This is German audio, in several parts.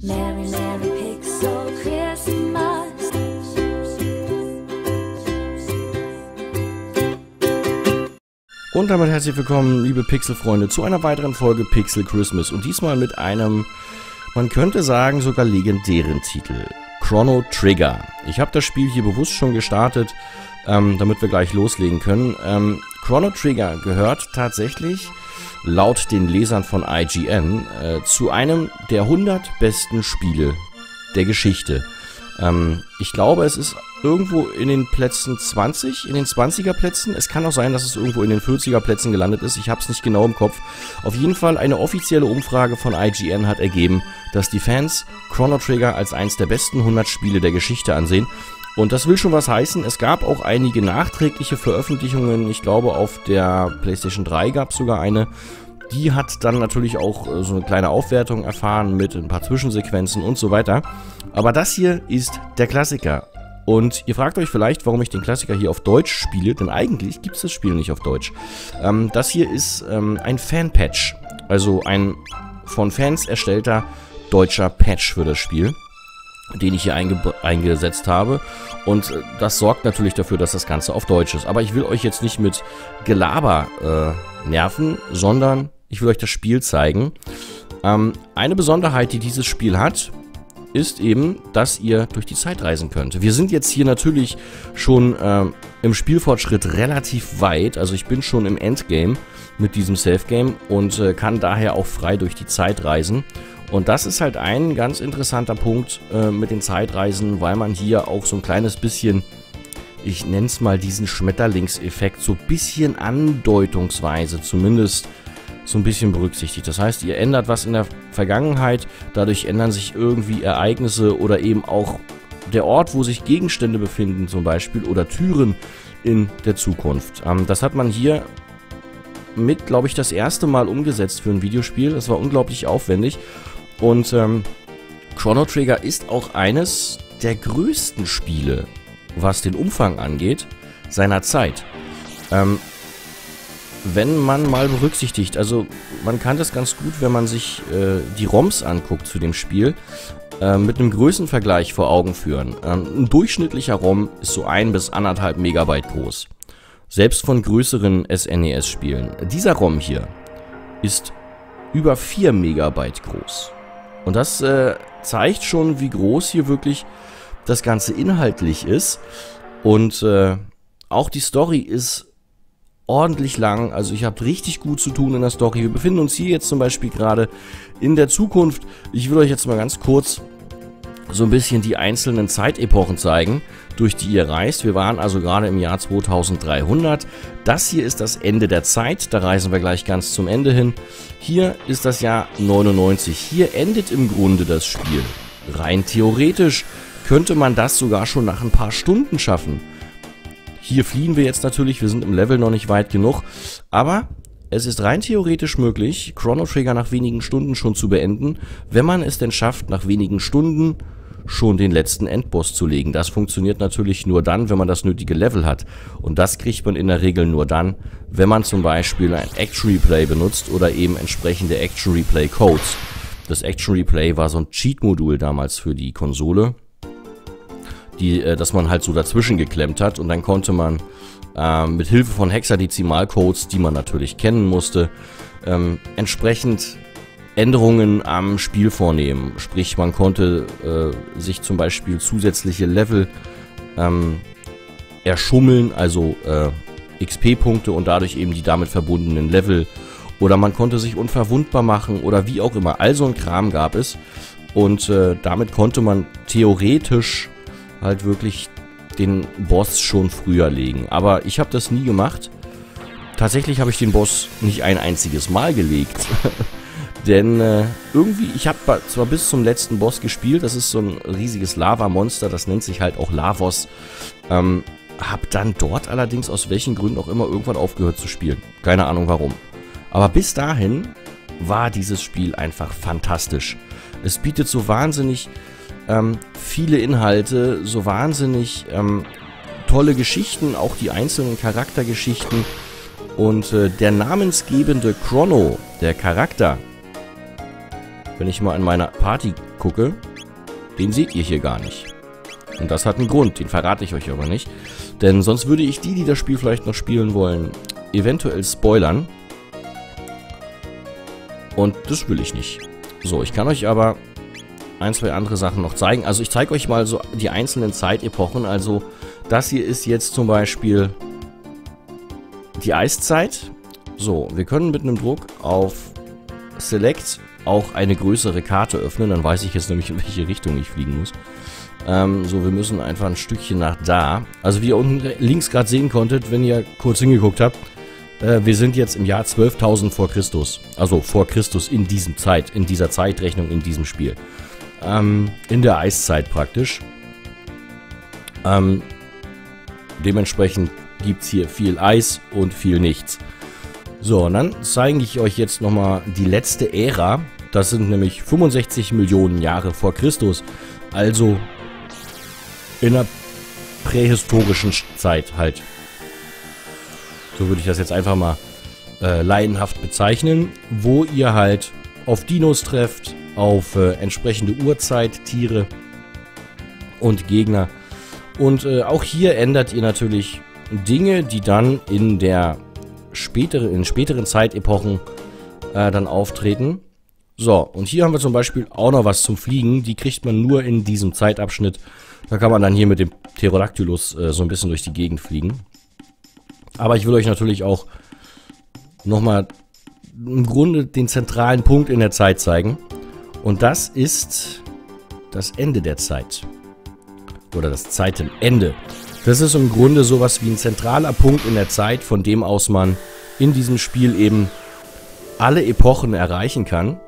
Merry, Merry Pixel Christmas. Und damit herzlich willkommen, liebe Pixel-Freunde, zu einer weiteren Folge Pixel Christmas. Und diesmal mit einem, man könnte sagen, sogar legendären Titel. Chrono Trigger. Ich habe das Spiel hier bewusst schon gestartet, damit wir gleich loslegen können. Chrono Trigger gehört tatsächlich, laut den Lesern von IGN, zu einem der 100 besten Spiele der Geschichte. Ich glaube, es ist irgendwo in den Plätzen 20, in den 20er Plätzen. Es kann auch sein, dass es irgendwo in den 40er Plätzen gelandet ist. Ich habe es nicht genau im Kopf. Auf jeden Fall eine offizielle Umfrage von IGN hat ergeben, dass die Fans Chrono Trigger als eins der besten 100 Spiele der Geschichte ansehen. Und das will schon was heißen. Es gab auch einige nachträgliche Veröffentlichungen. Ich glaube, auf der PlayStation 3 gab es sogar eine. Die hat dann natürlich auch so eine kleine Aufwertung erfahren mit ein paar Zwischensequenzen und so weiter. Aber das hier ist der Klassiker. Und ihr fragt euch vielleicht, warum ich den Klassiker hier auf Deutsch spiele, denn eigentlich gibt es das Spiel nicht auf Deutsch. Das hier ist ein Fan-Patch, also ein von Fans erstellter deutscher Patch für das Spiel, den ich hier eingesetzt habe. Und das sorgt natürlich dafür, dass das Ganze auf Deutsch ist. Aber ich will euch jetzt nicht mit Gelaber nerven, sondern ich will euch das Spiel zeigen. Eine Besonderheit, die dieses Spiel hat, ist eben, dass ihr durch die Zeit reisen könnt. Wir sind jetzt hier natürlich schon im Spielfortschritt relativ weit. Also ich bin schon im Endgame mit diesem Safe-Game und kann daher auch frei durch die Zeit reisen. Und das ist halt ein ganz interessanter Punkt mit den Zeitreisen, weil man hier auch so ein kleines bisschen, ich nenne es mal diesen Schmetterlingseffekt, so ein bisschen andeutungsweise zumindest so ein bisschen berücksichtigt. Das heißt, ihr ändert was in der Vergangenheit, dadurch ändern sich irgendwie Ereignisse oder eben auch der Ort, wo sich Gegenstände befinden zum Beispiel oder Türen in der Zukunft. Das hat man hier mit, glaube ich, das erste Mal umgesetzt für ein Videospiel. Das war unglaublich aufwendig und Chrono Trigger ist auch eines der größten Spiele, was den Umfang angeht, seiner Zeit. Wenn man mal berücksichtigt, also man kann das ganz gut, wenn man sich die ROMs anguckt zu dem Spiel, mit einem Größenvergleich vor Augen führen. Ein durchschnittlicher ROM ist so 1 bis 1,5 Megabyte groß. Selbst von größeren SNES-Spielen. Dieser ROM hier ist über 4 Megabyte groß. Und das zeigt schon, wie groß hier wirklich das Ganze inhaltlich ist. Und auch die Story ist ordentlich lang, also ich habe richtig gut zu tun in der Story. Wir befinden uns hier jetzt zum Beispiel gerade in der Zukunft. Ich will euch jetzt mal ganz kurz so ein bisschen die einzelnen Zeitepochen zeigen, durch die ihr reist. Wir waren also gerade im Jahr 2300. Das hier ist das Ende der Zeit, da reisen wir gleich ganz zum Ende hin. Hier ist das Jahr 99. Hier endet im Grunde das Spiel. Rein theoretisch könnte man das sogar schon nach ein paar Stunden schaffen. Hier fliehen wir jetzt natürlich, wir sind im Level noch nicht weit genug, aber es ist rein theoretisch möglich, Chrono Trigger nach wenigen Stunden schon zu beenden, wenn man es denn schafft, nach wenigen Stunden schon den letzten Endboss zu legen. Das funktioniert natürlich nur dann, wenn man das nötige Level hat. Und das kriegt man in der Regel nur dann, wenn man zum Beispiel ein Action Replay benutzt oder eben entsprechende Action Replay Codes. Das Action Replay war so ein Cheat-Modul damals für die Konsole, dass man halt so dazwischen geklemmt hat und dann konnte man mit Hilfe von Hexadezimalcodes, die man natürlich kennen musste, entsprechend Änderungen am Spiel vornehmen. Sprich, man konnte sich zum Beispiel zusätzliche Level erschummeln, also XP-Punkte und dadurch eben die damit verbundenen Level, oder man konnte sich unverwundbar machen oder wie auch immer. All so ein Kram gab es und damit konnte man theoretisch halt wirklich den Boss schon früher legen. Aber ich habe das nie gemacht. Tatsächlich habe ich den Boss nicht ein einziges Mal gelegt. Denn irgendwie, ich habe zwar bis zum letzten Boss gespielt, das ist so ein riesiges Lava-Monster, das nennt sich halt auch Lavos. Habe dann dort allerdings aus welchen Gründen auch immer irgendwann aufgehört zu spielen. Keine Ahnung warum. Aber bis dahin war dieses Spiel einfach fantastisch. Es bietet so wahnsinnig viele Inhalte, so wahnsinnig tolle Geschichten, auch die einzelnen Charaktergeschichten. Und der namensgebende Chrono, der Charakter, wenn ich mal in meiner Party gucke, den seht ihr hier gar nicht. Und das hat einen Grund, den verrate ich euch aber nicht. Denn sonst würde ich die das Spiel vielleicht noch spielen wollen, eventuell spoilern. Und das will ich nicht. So, ich kann euch aber ein, zwei andere Sachen noch zeigen. Also ich zeige euch mal so die einzelnen Zeitepochen. Also das hier ist jetzt zum Beispiel die Eiszeit. So, wir können mit einem Druck auf Select auch eine größere Karte öffnen. Dann weiß ich jetzt nämlich, in welche Richtung ich fliegen muss. So, wir müssen einfach ein Stückchen nach da. Also wie ihr unten links gerade sehen konntet, wenn ihr kurz hingeguckt habt, wir sind jetzt im Jahr 12.000 vor Christus. Also vor Christus in dieser Zeitrechnung, in diesem Spiel. In der Eiszeit praktisch. Dementsprechend gibt es hier viel Eis und viel nichts. So, und dann zeige ich euch jetzt nochmal die letzte Ära. Das sind nämlich 65 Millionen Jahre vor Christus. Also in der prähistorischen Zeit halt. So würde ich das jetzt einfach mal laienhaft bezeichnen. Wo ihr halt auf Dinos trefft, auf entsprechende Urzeittiere und Gegner. Und auch hier ändert ihr natürlich Dinge, die dann in späteren Zeitepochen dann auftreten. So, und hier haben wir zum Beispiel auch noch was zum Fliegen. Die kriegt man nur in diesem Zeitabschnitt. Da kann man dann hier mit dem Pterodactylus so ein bisschen durch die Gegend fliegen. Aber ich will euch natürlich auch nochmal im Grunde den zentralen Punkt in der Zeit zeigen. Und das ist das Ende der Zeit. Oder das Zeitenende. Das ist im Grunde sowas wie ein zentraler Punkt in der Zeit, von dem aus man in diesem Spiel eben alle Epochen erreichen kann.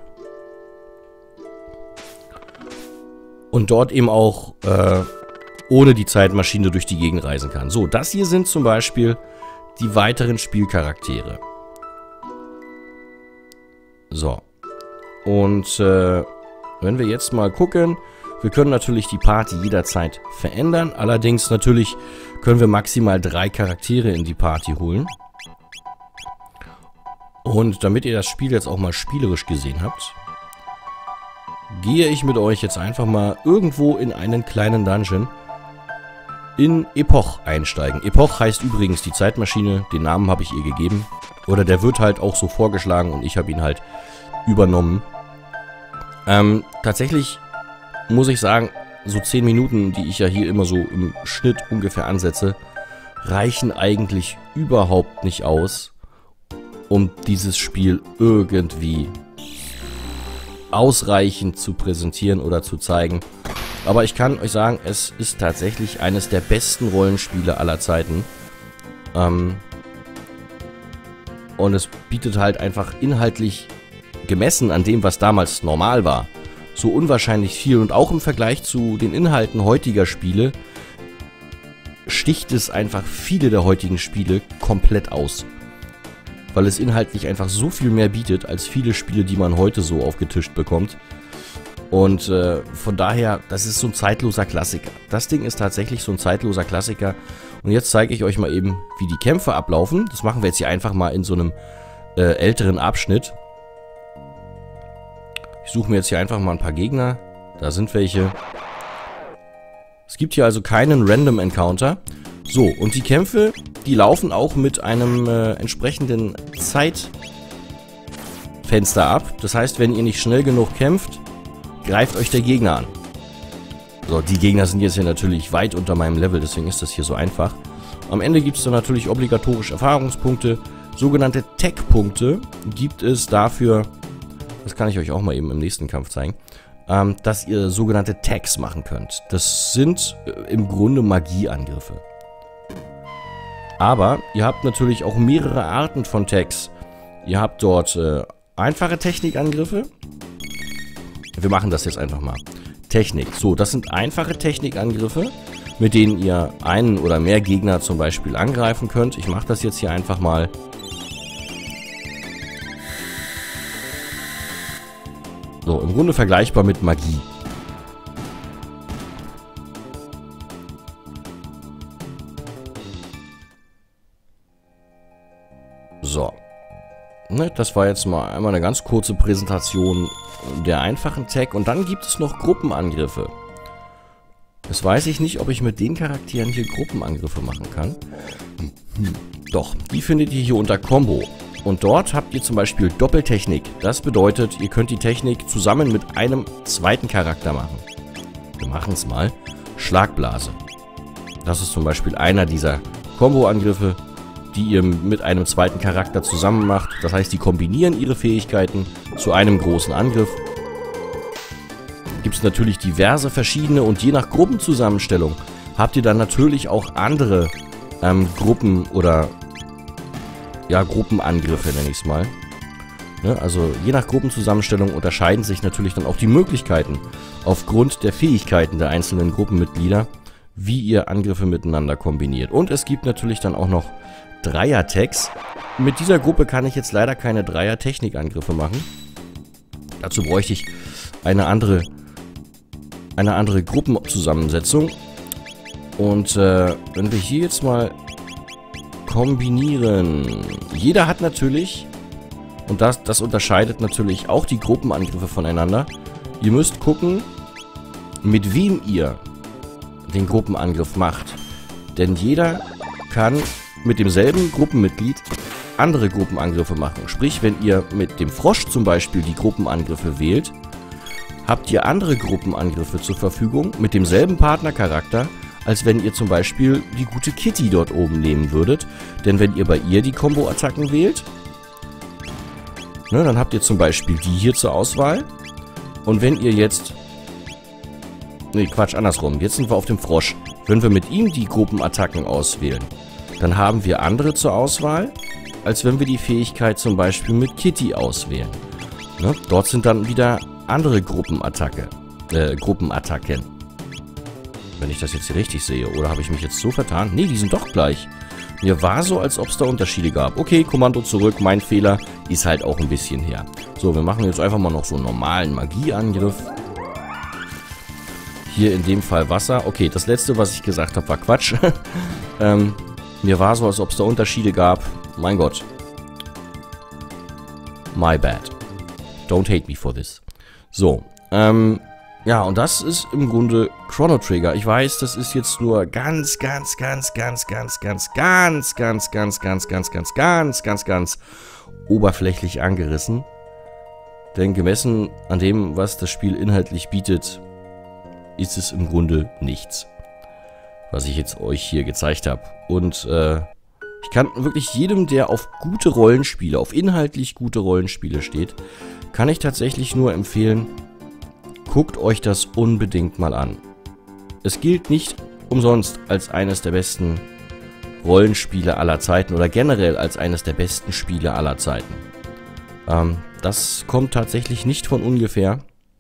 Und dort eben auch ohne die Zeitmaschine durch die Gegend reisen kann. So, das hier sind zum Beispiel die weiteren Spielcharaktere. So. Und wenn wir jetzt mal gucken, wir können natürlich die Party jederzeit verändern. Allerdings natürlich können wir maximal 3 Charaktere in die Party holen. Und damit ihr das Spiel jetzt auch mal spielerisch gesehen habt, gehe ich mit euch jetzt einfach mal irgendwo in einen kleinen Dungeon in Epoch einsteigen. Epoch heißt übrigens die Zeitmaschine, den Namen habe ich ihr gegeben. Oder der wird halt auch so vorgeschlagen und ich habe ihn halt übernommen. Tatsächlich muss ich sagen, so 10 Minuten, die ich ja hier immer so im Schnitt ungefähr ansetze, reichen eigentlich überhaupt nicht aus, um dieses Spiel irgendwie ausreichend zu präsentieren oder zu zeigen. Aber ich kann euch sagen, es ist tatsächlich eines der besten Rollenspiele aller Zeiten. Und es bietet halt einfach inhaltlich, gemessen an dem, was damals normal war, so unwahrscheinlich viel. Und auch im Vergleich zu den Inhalten heutiger Spiele sticht es einfach viele der heutigen Spiele komplett aus. Weil es inhaltlich einfach so viel mehr bietet, als viele Spiele, die man heute so aufgetischt bekommt. Und von daher, das ist so ein zeitloser Klassiker. Das Ding ist tatsächlich so ein zeitloser Klassiker. Und jetzt zeige ich euch mal eben, wie die Kämpfe ablaufen. Das machen wir jetzt hier einfach mal in so einem älteren Abschnitt. Ich suche mir jetzt hier einfach mal ein paar Gegner. Da sind welche. Es gibt hier also keinen Random Encounter. So, und die Kämpfe, die laufen auch mit einem entsprechenden Zeitfenster ab. Das heißt, wenn ihr nicht schnell genug kämpft, greift euch der Gegner an. So, die Gegner sind jetzt hier natürlich weit unter meinem Level, deswegen ist das hier so einfach. Am Ende gibt es dann natürlich obligatorisch Erfahrungspunkte. Sogenannte Tech-Punkte gibt es dafür, das kann ich euch auch mal eben im nächsten Kampf zeigen, dass ihr sogenannte Tags machen könnt. Das sind im Grunde Magieangriffe. Aber ihr habt natürlich auch mehrere Arten von Tags. Ihr habt dort einfache Technikangriffe. Wir machen das jetzt einfach mal. Technik. So, das sind einfache Technikangriffe, mit denen ihr einen oder mehr Gegner zum Beispiel angreifen könnt. Ich mache das jetzt hier einfach mal. So, im Grunde vergleichbar mit Magie. So. Ne, das war jetzt mal einmal eine ganz kurze Präsentation der einfachen Tech. Und dann gibt es noch Gruppenangriffe. Jetzt weiß ich nicht, ob ich mit den Charakteren hier Gruppenangriffe machen kann. Doch, die findet ihr hier unter Combo. Und dort habt ihr zum Beispiel Doppeltechnik. Das bedeutet, ihr könnt die Technik zusammen mit einem zweiten Charakter machen. Wir machen es mal. Schlagblase. Das ist zum Beispiel einer dieser Combo-Angriffe, die ihr mit einem zweiten Charakter zusammen macht. Das heißt, die kombinieren ihre Fähigkeiten zu einem großen Angriff. Gibt es natürlich diverse verschiedene und je nach Gruppenzusammenstellung habt ihr dann natürlich auch andere Gruppen oder ja, Gruppenangriffe, nenne ich es mal. Ne? Also je nach Gruppenzusammenstellung unterscheiden sich natürlich dann auch die Möglichkeiten aufgrund der Fähigkeiten der einzelnen Gruppenmitglieder, wie ihr Angriffe miteinander kombiniert. Und es gibt natürlich dann auch noch Dreier-Tags. Mit dieser Gruppe kann ich jetzt leider keine Dreier-Technikangriffe machen. Dazu bräuchte ich eine andere Gruppenzusammensetzung. Und wenn wir hier jetzt mal kombinieren. Jeder hat natürlich, und das unterscheidet natürlich auch die Gruppenangriffe voneinander. Ihr müsst gucken, mit wem ihr den Gruppenangriff macht. Denn jeder kann mit demselben Gruppenmitglied andere Gruppenangriffe machen. Sprich, wenn ihr mit dem Frosch zum Beispiel die Gruppenangriffe wählt, habt ihr andere Gruppenangriffe zur Verfügung mit demselben Partnercharakter, als wenn ihr zum Beispiel die gute Kitty dort oben nehmen würdet. Denn wenn ihr bei ihr die Combo-Attacken wählt, ne, dann habt ihr zum Beispiel die hier zur Auswahl. Und wenn ihr jetzt... Ne, Quatsch, andersrum. Jetzt sind wir auf dem Frosch. Wenn wir mit ihm die Gruppenattacken auswählen, dann haben wir andere zur Auswahl, als wenn wir die Fähigkeit zum Beispiel mit Kitty auswählen. Ne? Dort sind dann wieder andere Gruppenattacken. Wenn ich das jetzt hier richtig sehe. Oder habe ich mich jetzt so vertan? Ne, die sind doch gleich. Mir war so, als ob es da Unterschiede gab. Okay, Kommando zurück. Mein Fehler ist halt auch ein bisschen her. So, wir machen jetzt einfach mal noch so einen normalen Magieangriff. Hier in dem Fall Wasser. Okay, das letzte, was ich gesagt habe, war Quatsch. Mir war so, als ob es da Unterschiede gab. Mein Gott. My bad. Don't hate me for this. So, ja, und das ist im Grunde Chrono Trigger. Ich weiß, das ist jetzt nur ganz oberflächlich angerissen. Denn gemessen an dem, was das Spiel inhaltlich bietet, ist es im Grunde nichts, was ich jetzt euch hier gezeigt habe. Und ich kann wirklich jedem, der auf gute Rollenspiele, auf inhaltlich gute Rollenspiele steht, kann ich tatsächlich nur empfehlen, guckt euch das unbedingt mal an. Es gilt nicht umsonst als eines der besten Rollenspiele aller Zeiten oder generell als eines der besten Spiele aller Zeiten. Das kommt tatsächlich nicht von ungefähr.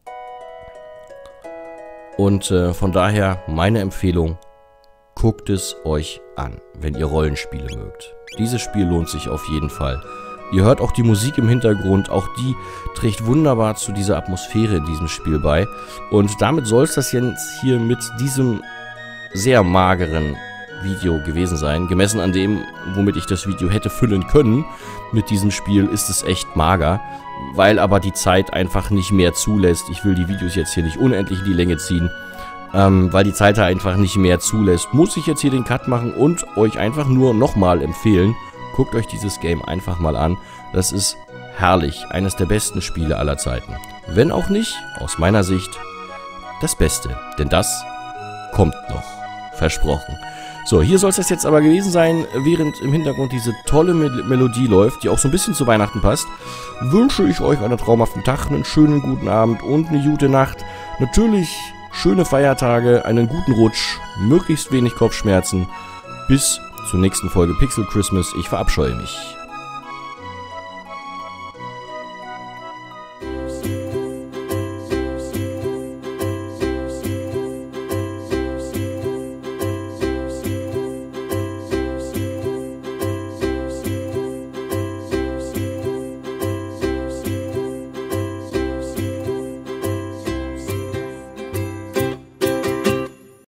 Und von daher meine Empfehlung, guckt es euch an, wenn ihr Rollenspiele mögt. Dieses Spiel lohnt sich auf jeden Fall. Ihr hört auch die Musik im Hintergrund, auch die trägt wunderbar zu dieser Atmosphäre in diesem Spiel bei. Und damit soll es das jetzt hier mit diesem sehr mageren Video gewesen sein. Gemessen an dem, womit ich das Video hätte füllen können mit diesem Spiel, ist es echt mager. Weil aber die Zeit einfach nicht mehr zulässt. Ich will die Videos jetzt hier nicht unendlich in die Länge ziehen. Weil die Zeit da einfach nicht mehr zulässt, muss ich jetzt hier den Cut machen und euch einfach nur nochmal empfehlen. Guckt euch dieses Game einfach mal an. Das ist herrlich. Eines der besten Spiele aller Zeiten. Wenn auch nicht, aus meiner Sicht, das Beste. Denn das kommt noch. Versprochen. So, hier soll es das jetzt aber gewesen sein, während im Hintergrund diese tolle Melodie läuft, die auch so ein bisschen zu Weihnachten passt, wünsche ich euch einen traumhaften Tag, einen schönen guten Abend und eine gute Nacht. Natürlich schöne Feiertage, einen guten Rutsch, möglichst wenig Kopfschmerzen. Bis zur nächsten Folge Pixel Christmas. Ich verabscheue mich.